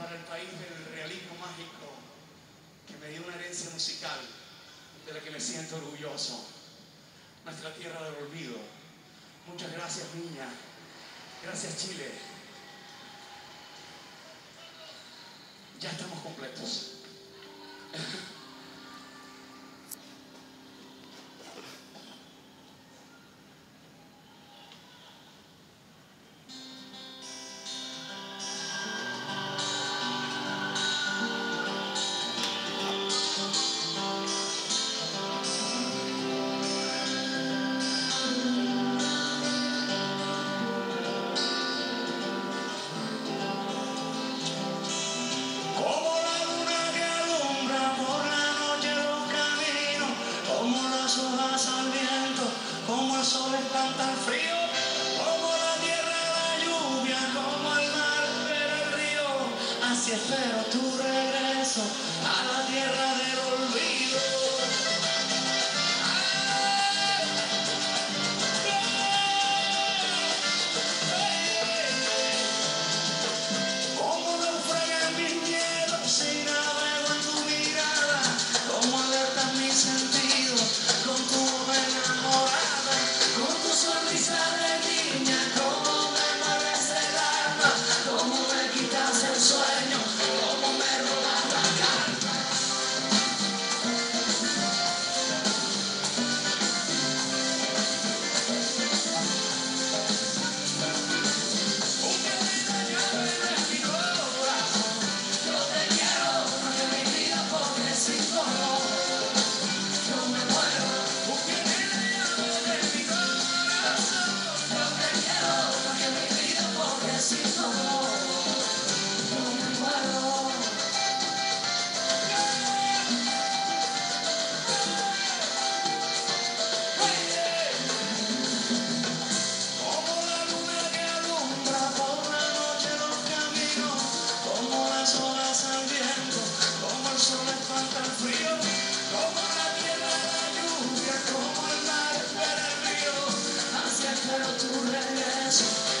para el país del realismo mágico, que me dio una herencia musical de la que me siento orgulloso. Nuestra tierra del olvido. Muchas gracias, niña. Gracias, Chile. Ya estamos completos. Como el sol espanta el frío, como la tierra la lluvia, como el mar espera el río. Así espero tu regreso a la tierra del olvido. Como naufragan mis miedos si navego en tu mirada, como alertan mis sentidos con tu voz enamorada. Con tu sonrisa de niña, cómo me mueves el alma, cómo me quitas el sueño, cómo me robas la calma. Un querido llave de mi corazón, yo te quiero más que mi vida porque sin tu amor yo me muero. Un querido llave de mi corazón, yo te quiero más que mi vida porque sin tu amor yo me muero. Como la luna que alumbra por la noche los caminos, como las olas al viento, como el sol espanta el frío, como la tierra la lluvia, como el mar espera el río. Así espero tu regreso